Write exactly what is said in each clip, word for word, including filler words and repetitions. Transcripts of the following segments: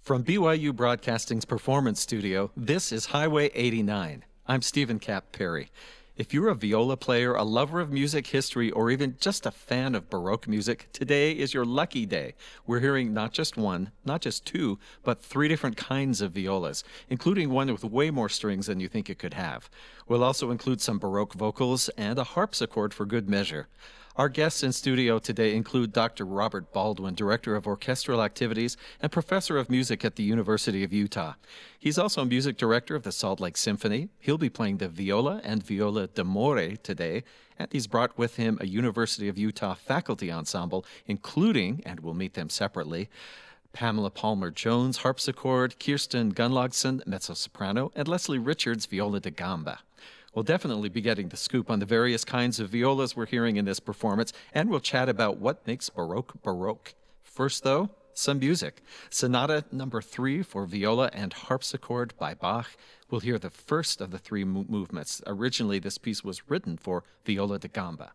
From B Y U Broadcasting's Performance Studio, this is Highway eighty-nine. I'm Stephen Cap Perry. If you're a viola player, a lover of music history, or even just a fan of Baroque music, today is your lucky day. We're hearing not just one, not just two, but three different kinds of violas, including one with way more strings than you think it could have. We'll also include some Baroque vocals and a harpsichord for good measure. Our guests in studio today include Doctor Robert Baldwin, Director of Orchestral Activities and Professor of Music at the University of Utah. He's also Music Director of the Salt Lake Symphony. He'll be playing the viola and viola d'amore today, and he's brought with him a University of Utah faculty ensemble, including, and we'll meet them separately, Pamela Palmer Jones, harpsichord, Kirsten Gunlogson, mezzo-soprano, and Leslie Richards, viola da gamba. We'll definitely be getting the scoop on the various kinds of violas we're hearing in this performance, and we'll chat about what makes Baroque Baroque. First, though, some music. Sonata number three for viola and harpsichord by Bach. We'll hear the first of the three mo- movements. Originally, this piece was written for viola da gamba.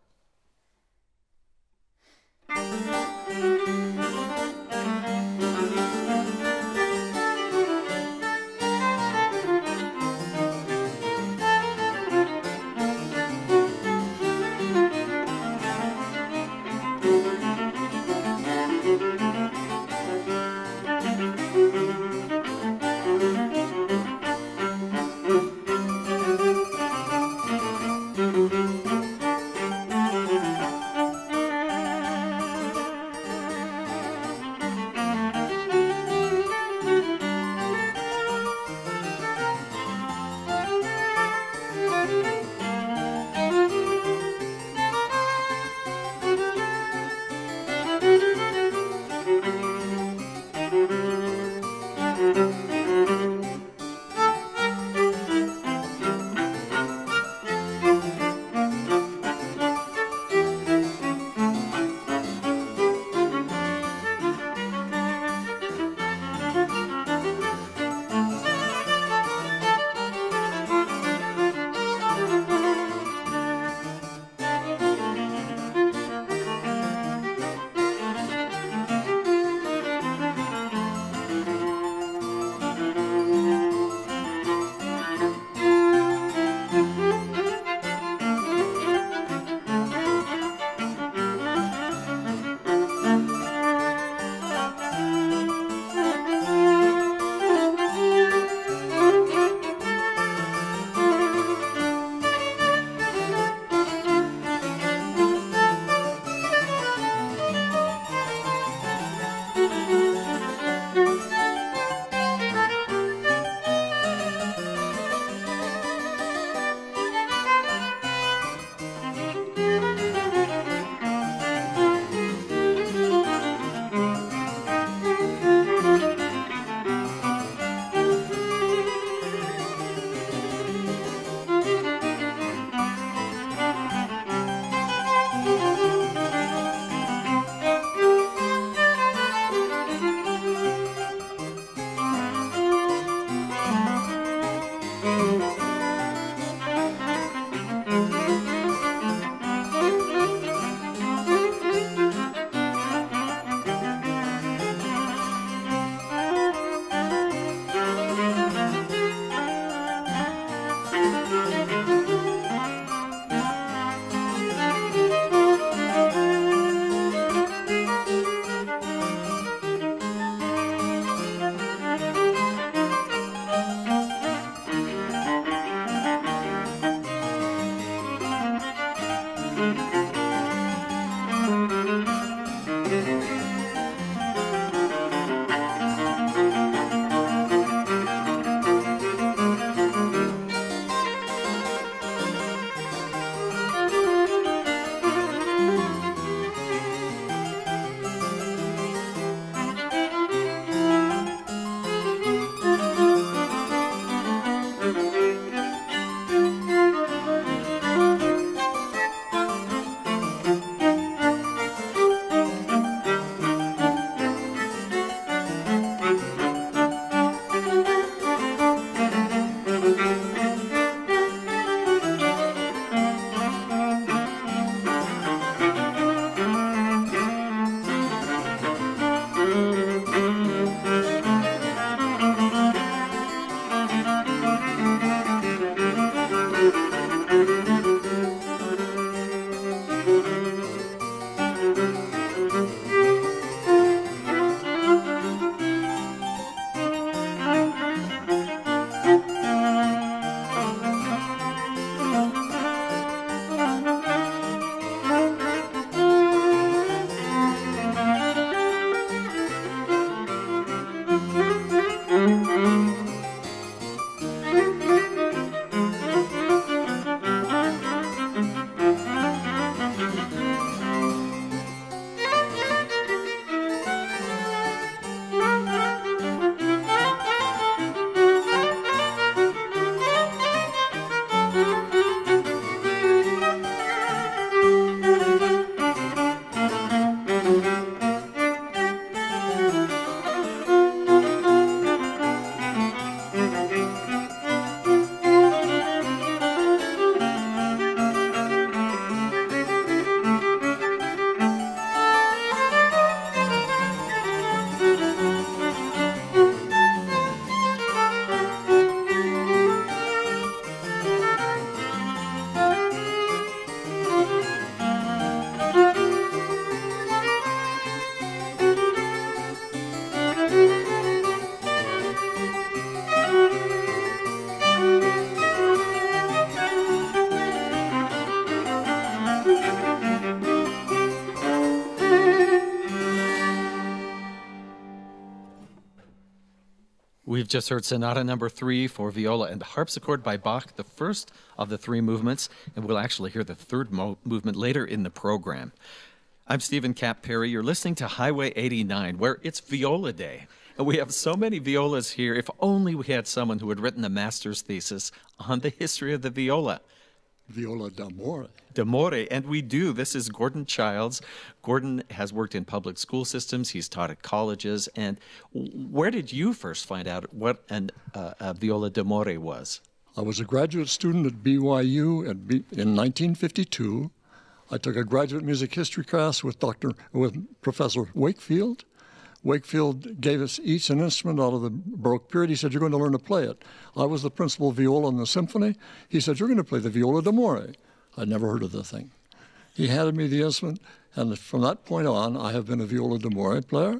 We've just heard Sonata Number Three for viola and harpsichord by Bach, the first of the three movements, and we'll actually hear the third mo- movement later in the program. I'm Stephen Cap Perry. You're listening to Highway eighty-nine, where it's Viola Day. And we have so many violas here. If only we had someone who had written a master's thesis on the history of the viola. Viola d'amore. D'amore, and we do. This is Gordon Childs. Gordon has worked in public school systems. He's taught at colleges. And where did you first find out what an, uh, a viola d'amore was? I was a graduate student at B Y U at B- in nineteen fifty-two. I took a graduate music history class with Doctor with Professor Wakefield. Wakefield gave us each an instrument out of the Baroque period. He said, "You're going to learn to play it." I was the principal viola in the symphony. He said, "You're going to play the viola d'amore." I'd never heard of the thing. He handed me the instrument, and from that point on, I have been a viola d'amore player.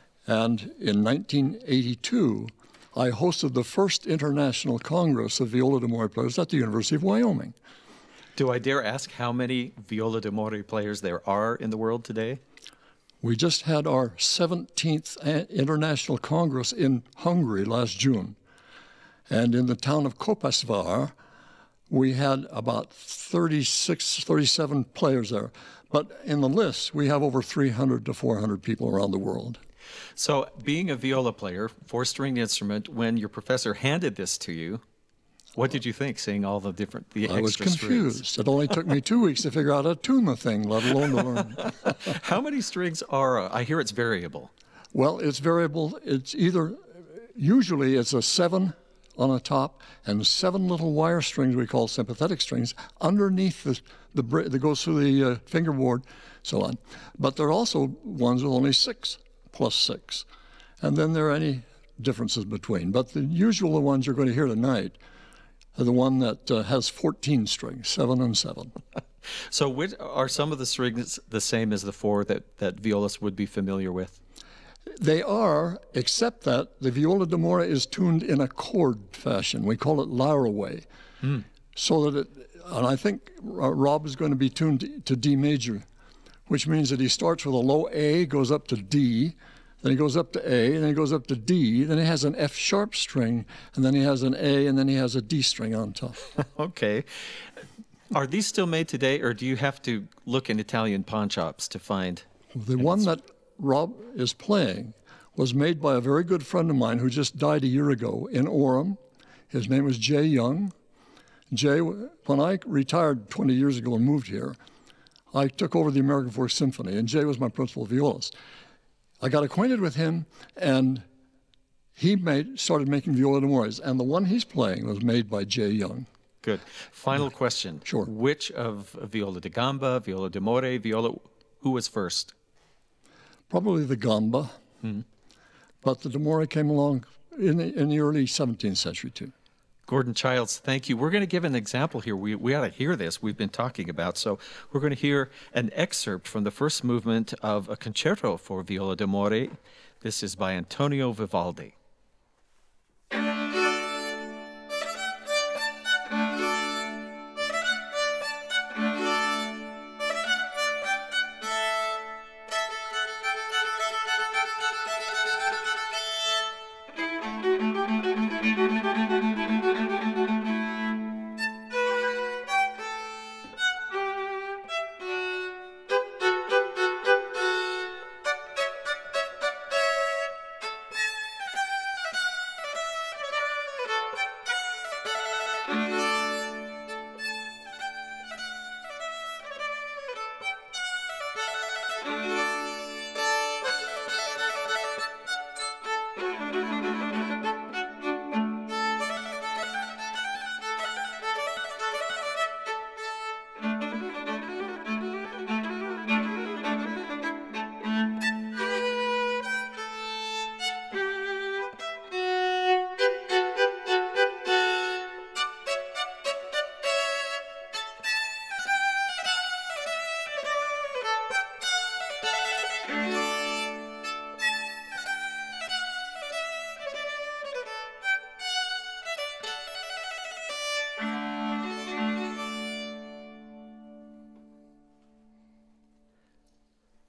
And in nineteen eighty-two, I hosted the first international congress of viola d'amore players at the University of Wyoming. Do I dare ask how many viola d'amore players there are in the world today? We just had our seventeenth International Congress in Hungary last June. And in the town of Kopasvar, we had about thirty-six, thirty-seven players there. But in the list, we have over three hundred to four hundred people around the world. So being a viola player, four-string instrument, when your professor handed this to you, what did you think, seeing all the different, the I was extra confused. strings? It only took me two weeks to figure out how to tune the thing, let alone to learn. How many strings are, uh, I hear it's variable. Well, it's variable. It's either, usually it's a seven on the top and seven little wire strings we call sympathetic strings underneath the, the br- that goes through the uh, fingerboard, so on. But there are also ones with only six plus six. And then there are any differences between. But the usual ones you're going to hear tonight are the one that uh, has fourteen strings, seven and seven. So which, are some of the strings the same as the four that, that violists would be familiar with? They are, except that the viola d'amore is tuned in a chord fashion. We call it Laraway. Mm. So that it, and I think uh, Rob is going to be tuned to, to D major, which means that he starts with a low A, goes up to D, then he goes up to A, and then he goes up to D, then he has an F sharp string, and then he has an A, and then he has a D string on top. Okay. Are these still made today, or do you have to look in Italian pawn shops to find? The one that Rob is playing was made by a very good friend of mine who just died a year ago in Orem. His name was Jay Young. Jay, when I retired twenty years ago and moved here, I took over the American Folk Symphony, and Jay was my principal violist. I got acquainted with him, and he made started making viola d'amores, and the one he's playing was made by Jay Young. Good. Final question. Sure. Which of viola da gamba, viola d'amore, viola, who was first? Probably the gamba, mm-hmm. But the d'amore came along in the, in the early seventeenth century, too. Gordon Childs, thank you. We're going to give an example here. We, we ought to hear this we've been talking about. So we're going to hear an excerpt from the first movement of a concerto for viola d'amore. This is by Antonio Vivaldi.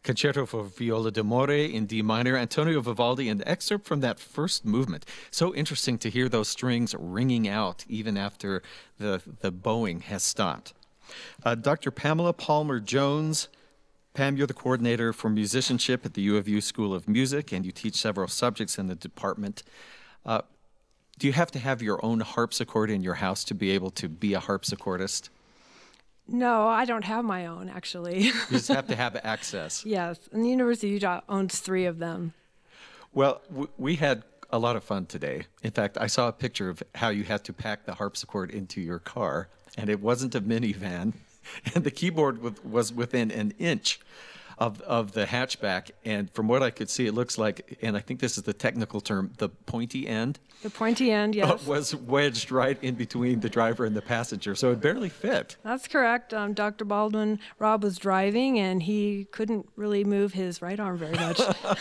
Concerto for Viola d'Amore in D minor, Antonio Vivaldi, an excerpt from that first movement. So interesting to hear those strings ringing out even after the, the bowing has stopped. Uh, Doctor Pamela Palmer Jones. Pam, you're the coordinator for musicianship at the U of U School of Music, and you teach several subjects in the department. Uh, do you have to have your own harpsichord in your house to be able to be a harpsichordist? No, I don't have my own, actually. You just have to have access. Yes, and the University of Utah owns three of them. Well, w- we had a lot of fun today. In fact, I saw a picture of how you had to pack the harpsichord into your car, and it wasn't a minivan, and the keyboard w- was within an inch of of the hatchback, and from what I could see, it looks like, and I think this is the technical term, the pointy end. The pointy end, yes. Was wedged right in between the driver and the passenger, so it barely fit. That's correct. Um, Doctor Baldwin, Rob was driving, and he couldn't really move his right arm very much.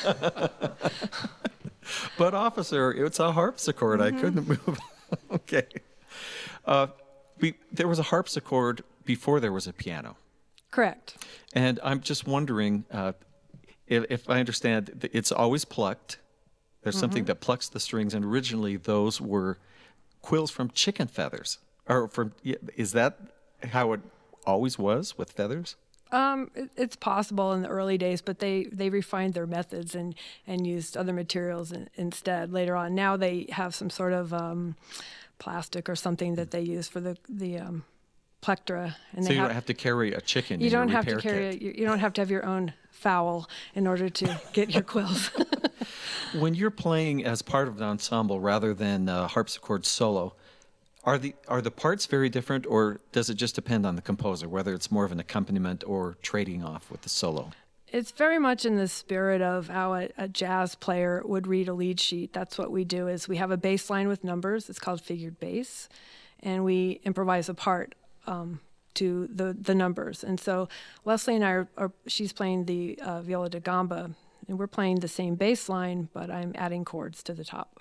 But officer, it's a harpsichord. Mm-hmm. I couldn't move. Okay. Uh, we, there was a harpsichord before there was a piano. Correct. And I'm just wondering, uh, if, if I understand, it's always plucked. There's mm-hmm. something that plucks the strings, and originally those were quills from chicken feathers. Or from is that how it always was with feathers? Um, it, it's possible in the early days, but they, they refined their methods and, and used other materials in, instead later on. Now they have some sort of um, plastic or something that they use for the the um, plectra. And so they you have, don't have to carry a chicken. You in don't your have to carry. A, you, you don't have to have your own fowl in order to get your quills. When you're playing as part of an ensemble rather than a harpsichord solo, are the are the parts very different, or does it just depend on the composer, whether it's more of an accompaniment or trading off with the solo? It's very much in the spirit of how a, a jazz player would read a lead sheet. That's what we do. Is we have a bass line with numbers. It's called figured bass, and we improvise a part um, to the the numbers. And so Leslie and I are, are she's playing the uh, viola da gamba, and we're playing the same bass line, but I'm adding chords to the top.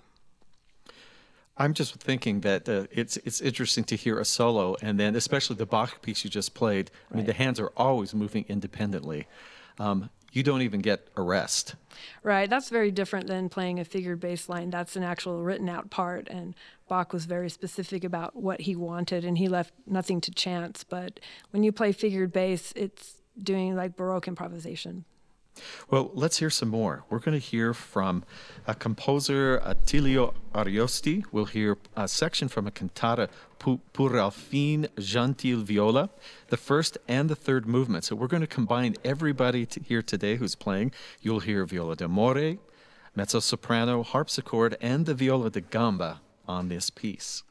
I'm just thinking that uh, it's it's interesting to hear a solo, and then especially the Bach piece you just played. I Right. mean, the hands are always moving independently. Um, you don't even get a rest. Right, that's very different than playing a figured bass line. That's an actual written out part, and Bach was very specific about what he wanted, and he left nothing to chance. But when you play figured bass, it's doing like baroque improvisation. Well, let's hear some more. We're going to hear from a composer, Attilio Ariosti. We'll hear a section from a cantata, Pour Alphine Gentil Viola, the first and the third movement. So we're going to combine everybody to here today who's playing. You'll hear viola d'amore, mezzo-soprano, harpsichord, and the viola da gamba on this piece.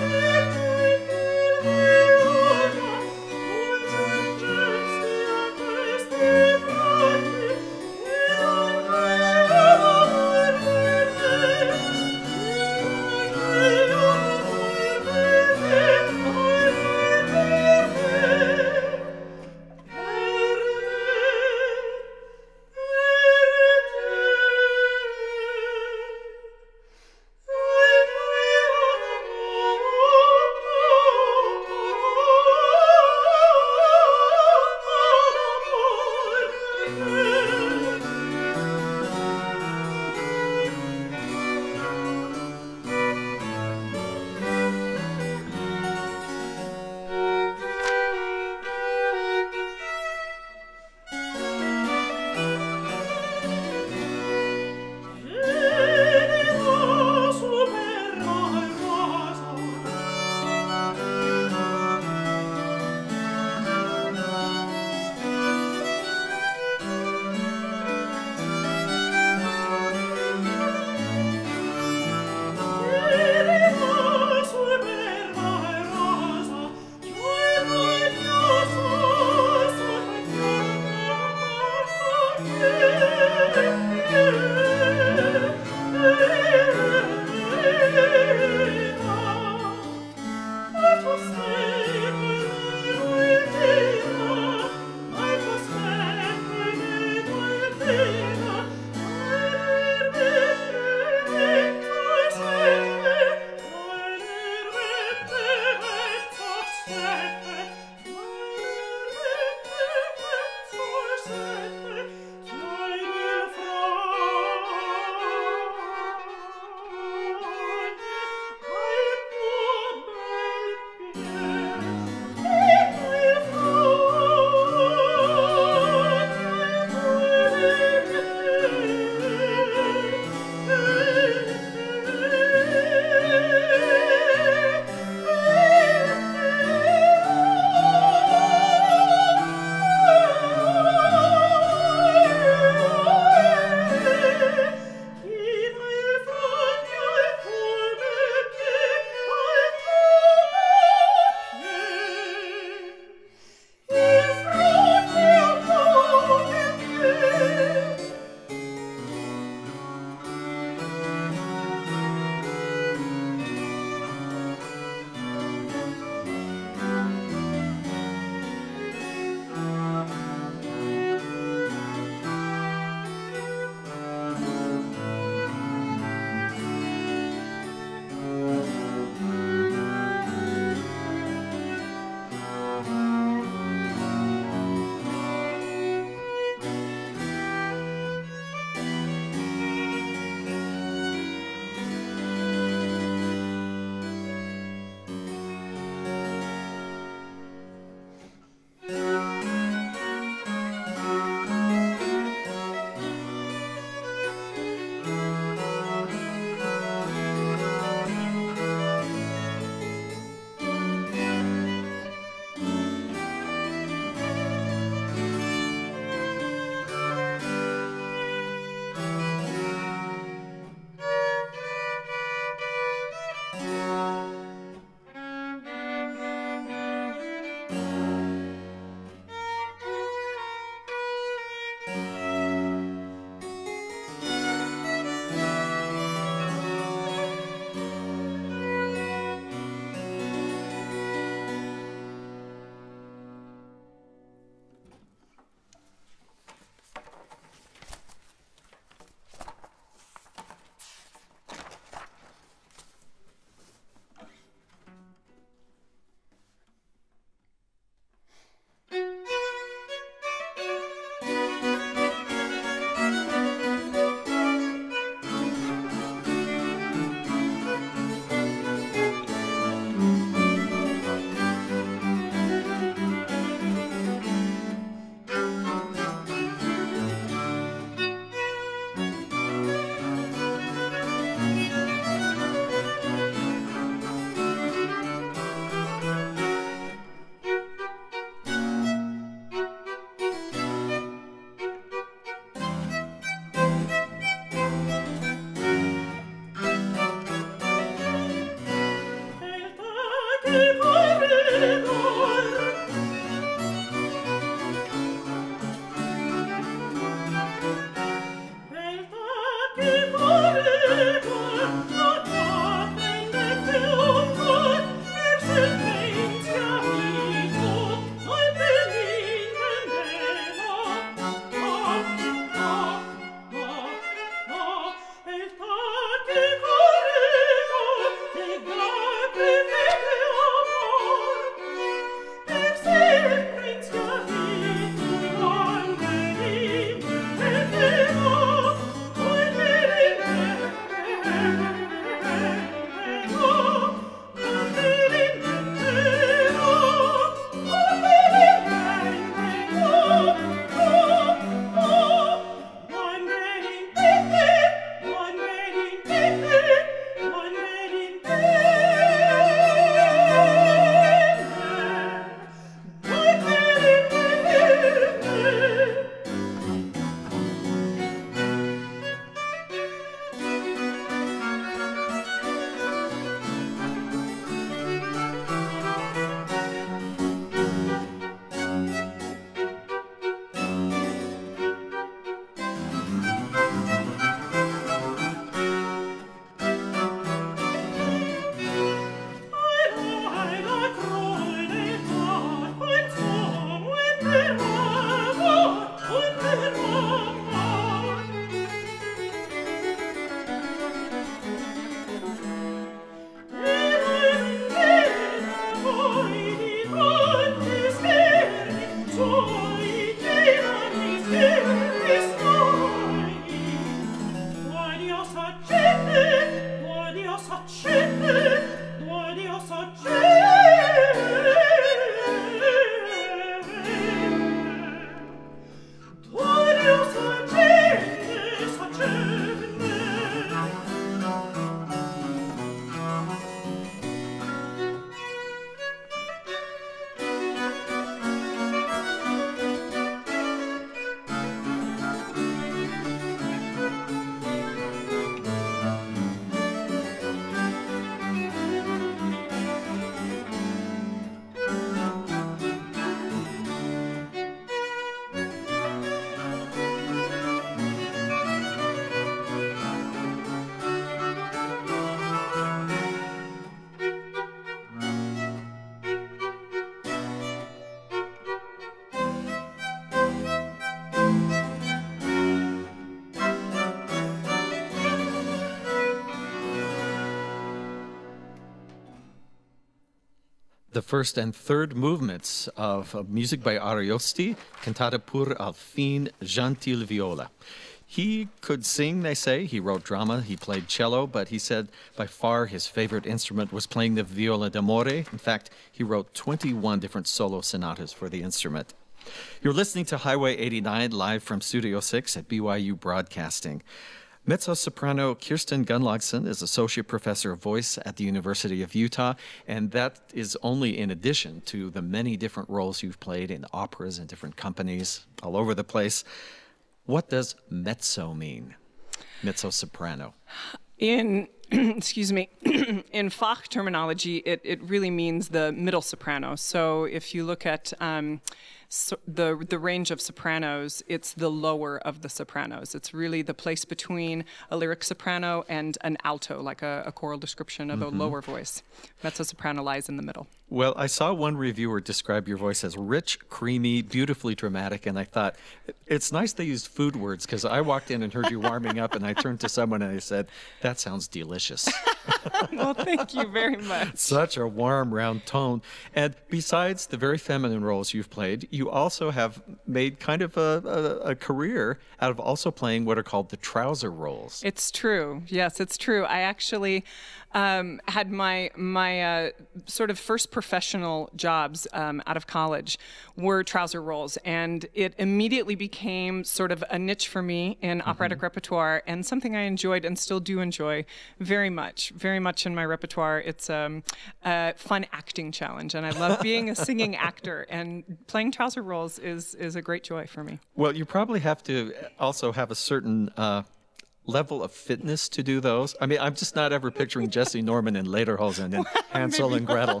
the first and third movements of, of music by Ariosti, cantada pur al fin gentil viola. He could sing, they say. He wrote drama, he played cello, but he said by far his favorite instrument was playing the viola d'amore. In fact, he wrote twenty-one different solo sonatas for the instrument. You're listening to Highway eighty-nine live from Studio six at B Y U Broadcasting. Mezzo-soprano Kirsten Gunlogson is Associate Professor of Voice at the University of Utah, and that is only in addition to the many different roles you've played in operas and different companies all over the place. What does mezzo mean? Mezzo-soprano. In, excuse me, in Fach terminology, it, it really means the middle soprano. So if you look at um, so the the range of sopranos, it's the lower of the sopranos. It's really the place between a lyric soprano and an alto, like a, a choral description of mm-hmm. a lower voice. Mezzo-soprano lies in the middle. Well, I saw one reviewer describe your voice as rich, creamy, beautifully dramatic, and I thought, it's nice they used food words, because I walked in and heard you warming up, and I turned to someone and I said, that sounds delicious. Well, thank you very much. Such a warm, round tone. And besides the very feminine roles you've played, you also have made kind of a, a, a career out of also playing what are called the trouser roles. It's true. Yes, it's true. I actually um, had my, my uh, sort of first professional jobs um, out of college were trouser roles, and it immediately became sort of a niche for me in mm-hmm. operatic repertoire, and something I enjoyed and still do enjoy very much, very much in my repertoire. It's um, a fun acting challenge, and I love being a singing actor, and playing trouser roles is, is a great joy for me. Well, you probably have to also have a certain uh, level of fitness to do those. I mean, I'm just not ever picturing Jesse Norman in Lederhosen and Hansel and Gretel.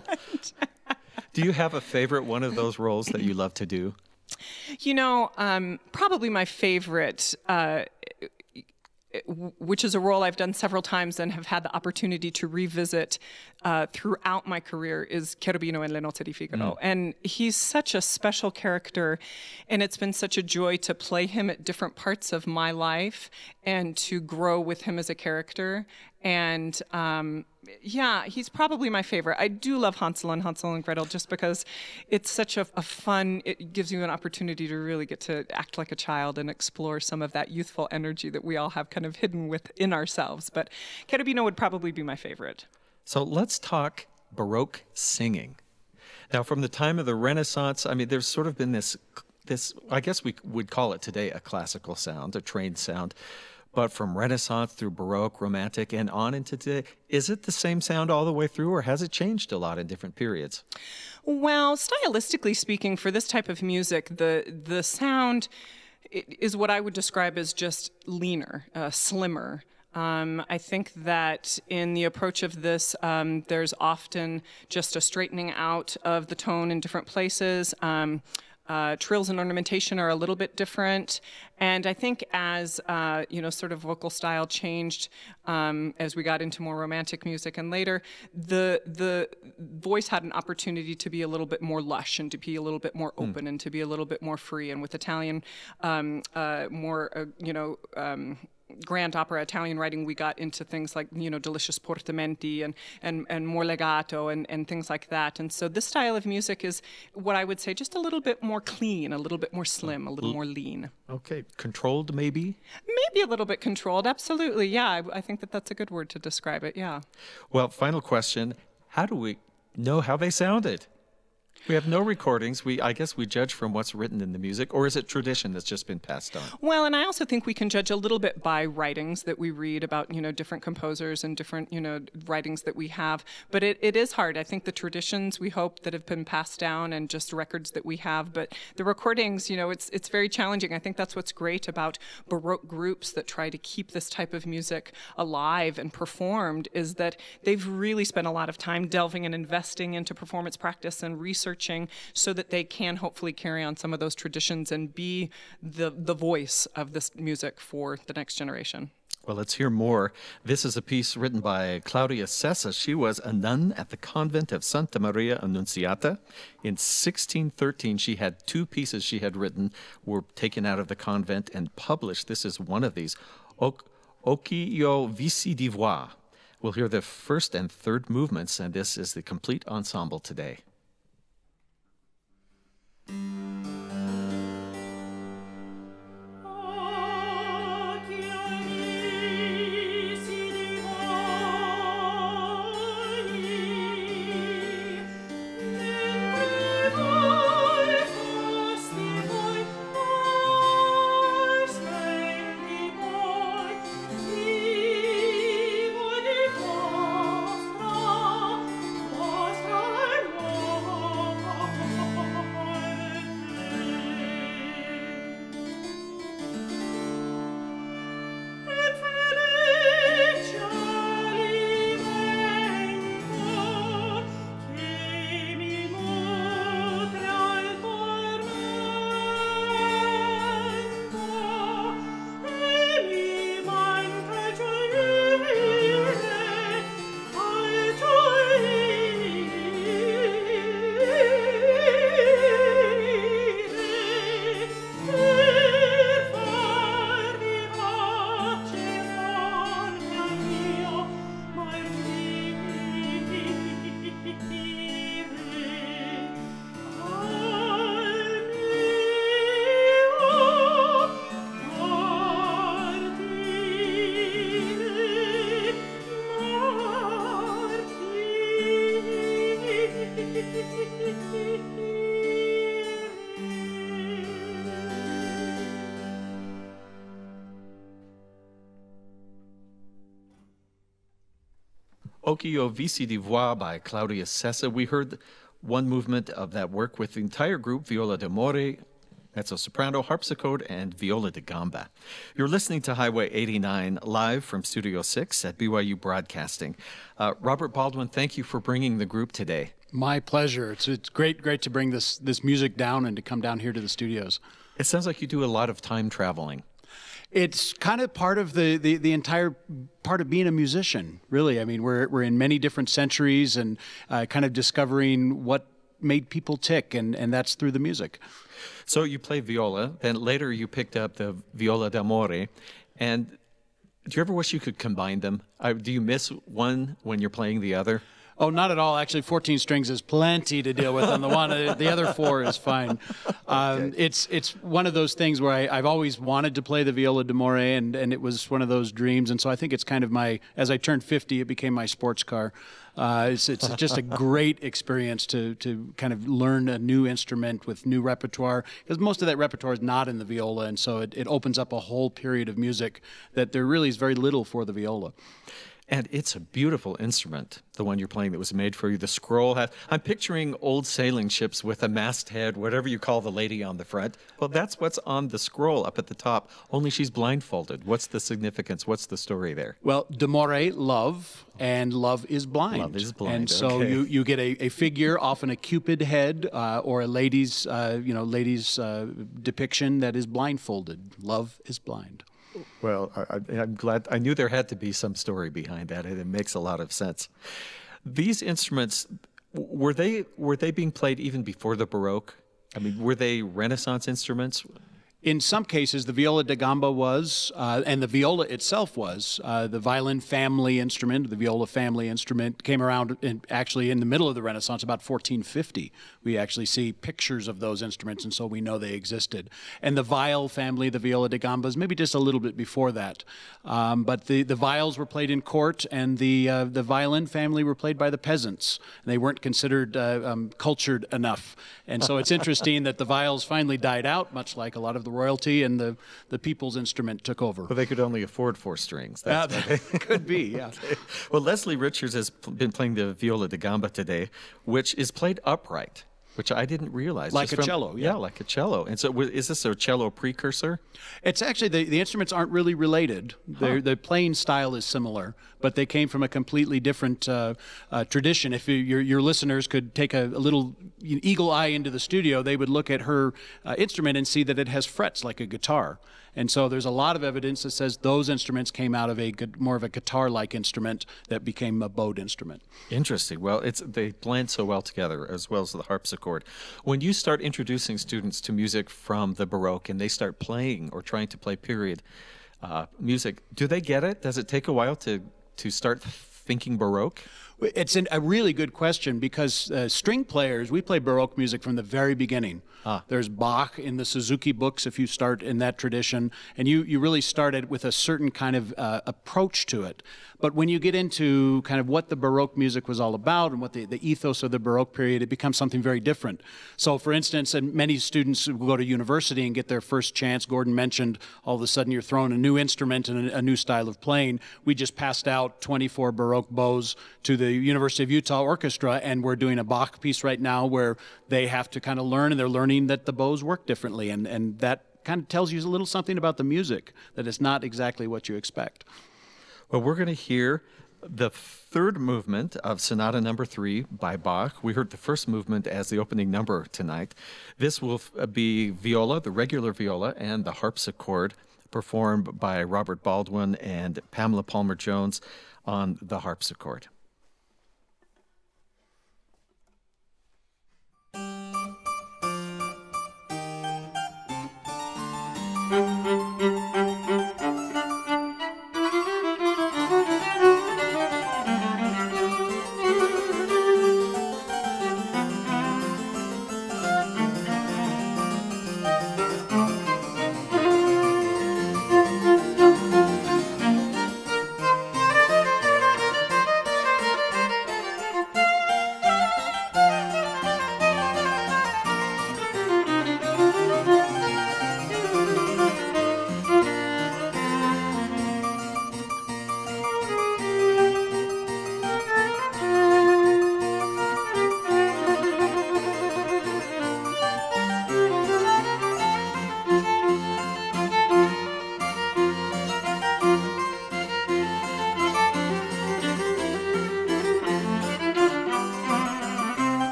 Do you have a favorite one of those roles that you love to do? You know, um, probably my favorite, uh, which is a role I've done several times and have had the opportunity to revisit uh, throughout my career, is Cherubino in Le Nozze di Figaro. Mm. And he's such a special character, and it's been such a joy to play him at different parts of my life and to grow with him as a character. And um, yeah, he's probably my favorite. I do love Hansel and Hansel and Gretel just because it's such a, a fun, it gives you an opportunity to really get to act like a child and explore some of that youthful energy that we all have kind of hidden within ourselves. But Cherubino would probably be my favorite. So let's talk Baroque singing. Now, from the time of the Renaissance, I mean, there's sort of been this, this I guess we would call it today a classical sound, a trained sound. But from Renaissance through Baroque, Romantic, and on into today, is it the same sound all the way through, or has it changed a lot in different periods? Well, stylistically speaking, for this type of music, the the sound is what I would describe as just leaner, uh, slimmer. Um, I think that in the approach of this, um, there's often just a straightening out of the tone in different places. Um, Uh, trills and ornamentation are a little bit different, and I think as uh, you know, sort of vocal style changed um, as we got into more romantic music, and later the the voice had an opportunity to be a little bit more lush and to be a little bit more open mm. and to be a little bit more free. And with Italian, um, uh, more uh, you know. Um, grand opera Italian writing, we got into things like, you know, delicious portamenti and, and, and more legato and, and things like that. And so this style of music is what I would say just a little bit more clean, a little bit more slim, a little more lean. Okay. Controlled, maybe? Maybe a little bit controlled. Absolutely. Yeah. I, I think that that's a good word to describe it. Yeah. Well, final question. How do we know how they sounded? We have no recordings. We, I guess we judge from what's written in the music, or is it tradition that's just been passed on? Well, and I also think we can judge a little bit by writings that we read about, you know, different composers and different, you know, writings that we have. But it, it is hard. I think the traditions we hope that have been passed down and just records that we have, but the recordings, you know, it's it's very challenging. I think that's what's great about Baroque groups that try to keep this type of music alive and performed, is that they've really spent a lot of time delving and investing into performance practice and research, so that they can hopefully carry on some of those traditions and be the the voice of this music for the next generation. Well, let's hear more. This is a piece written by Claudia Sessa. She was a nun at the convent of Santa Maria Annunziata. In sixteen thirteen, she had two pieces she had written, were taken out of the convent and published. This is one of these, Occhi io vici di voi. We'll hear the first and third movements, and this is the complete ensemble today. Occhio Vici di Voix by Claudius Sessa. We heard one movement of that work with the entire group, viola d'amore, mezzo-soprano, harpsichord, and viola da gamba. You're listening to Highway eighty-nine live from Studio six at B Y U Broadcasting. Uh, Robert Baldwin, thank you for bringing the group today. My pleasure. It's it's great great to bring this this music down and to come down here to the studios. It sounds like you do a lot of time traveling. It's kind of part of the, the, the entire part of being a musician, really. I mean, we're we're in many different centuries and uh, kind of discovering what made people tick, and, and that's through the music. So you play viola, then later you picked up the viola d'amore, and do you ever wish you could combine them? Uh, do you miss one when you're playing the other? Oh, not at all. Actually, fourteen strings is plenty to deal with on the one. The other four is fine. Um, okay. It's it's one of those things where I, I've always wanted to play the viola d'amore, and, and it was one of those dreams. And so I think it's kind of my, as I turned fifty, it became my sports car. Uh, it's, it's just a great experience to, to kind of learn a new instrument with new repertoire, because most of that repertoire is not in the viola, and so it, it opens up a whole period of music that there really is very little for the viola. And it's a beautiful instrument, the one you're playing that was made for you. The scroll hat. I'm picturing old sailing ships with a masthead, whatever you call the lady on the front. Well, that's what's on the scroll up at the top, only she's blindfolded. What's the significance? What's the story there? Well, d'amore, love, and love is blind. Love is blind, And so okay. you, you get a, a figure, often a cupid head, uh, or a lady's, uh, you know, lady's uh, depiction that is blindfolded. Love is blind. Well, I, I'm glad. I knew there had to be some story behind that, and it makes a lot of sense. These instruments, were they were they being played even before the Baroque? I mean, were they Renaissance instruments? In some cases, the viola da gamba was, uh, and the viola itself was, uh, the violin family instrument, the viola family instrument, came around in, actually in the middle of the Renaissance, about fourteen fifty. We actually see pictures of those instruments, and so we know they existed. And the viol family, the viola da gambas, maybe just a little bit before that. Um, but the, the viols were played in court, and the, uh, the violin family were played by the peasants. They weren't considered uh, um, cultured enough. And so it's interesting that the viols finally died out, much like a lot of the royalty, and the, the people's instrument took over. Well, they could only afford four strings. That's uh, that could be, yeah. Okay. Well, Leslie Richards has been playing the viola da gamba today, which is played upright, which I didn't realize. Like a from, cello, yeah. Yeah, like a cello. And so is this a cello precursor? It's actually, the, the instruments aren't really related. Huh. The playing style is similar, but they came from a completely different uh, uh, tradition. If you, your, your listeners could take a, a little eagle eye into the studio, they would look at her uh, instrument and see that it has frets like a guitar. And so there's a lot of evidence that says those instruments came out of a more of a guitar-like instrument that became a bowed instrument. Interesting. Well, it's they blend so well together, as well as the harpsichord. When you start introducing students to music from the Baroque and they start playing or trying to play period uh, music, do they get it? Does it take a while to, to start thinking Baroque? It's an, a really good question, because uh, string players, we play Baroque music from the very beginning. Ah. There's Bach in the Suzuki books if you start in that tradition, and you, you really started with a certain kind of uh, approach to it. But when you get into kind of what the Baroque music was all about and what the, the ethos of the Baroque period, it becomes something very different. So for instance, and many students who go to university and get their first chance, Gordon mentioned, all of a sudden you're thrown a new instrument and a, a new style of playing. We just passed out twenty-four Baroque bows to the University of Utah Orchestra, and we're doing a Bach piece right now where they have to kind of learn, and they're learning that the bows work differently, and, and that kind of tells you a little something about the music, that it's not exactly what you expect. Well, we're going to hear the third movement of Sonata Number Three by Bach. We heard the first movement as the opening number tonight. This will be viola, the regular viola, and the harpsichord, performed by Robert Baldwin and Pamela Palmer Jones on the harpsichord.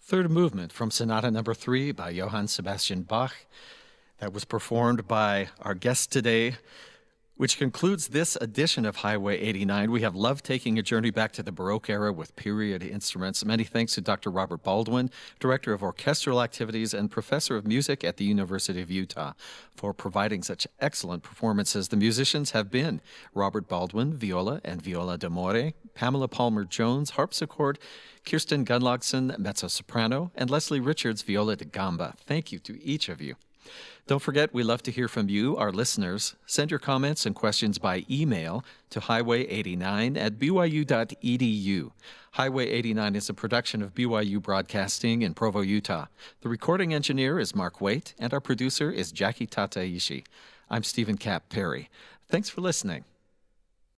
third movement from Sonata Number Three by Johann Sebastian Bach. That was performed by our guest today, which concludes this edition of Highway eighty-nine. We have loved taking a journey back to the Baroque era with period instruments. Many thanks to Doctor Robert Baldwin, Director of Orchestral Activities and Professor of Music at the University of Utah, for providing such excellent performances. The musicians have been Robert Baldwin, viola and viola d'amore, Pamela Palmer Jones, harpsichord, Kirsten Gunlogson, mezzo-soprano, and Leslie Richards, viola da gamba. Thank you to each of you. Don't forget, we love to hear from you, our listeners. Send your comments and questions by email to highway eighty-nine at b y u dot e d u. Highway eighty-nine is a production of B Y U Broadcasting in Provo, Utah. The recording engineer is Mark Waite, and our producer is Jackie Tataishi. I'm Stephen Cap Perry. Thanks for listening.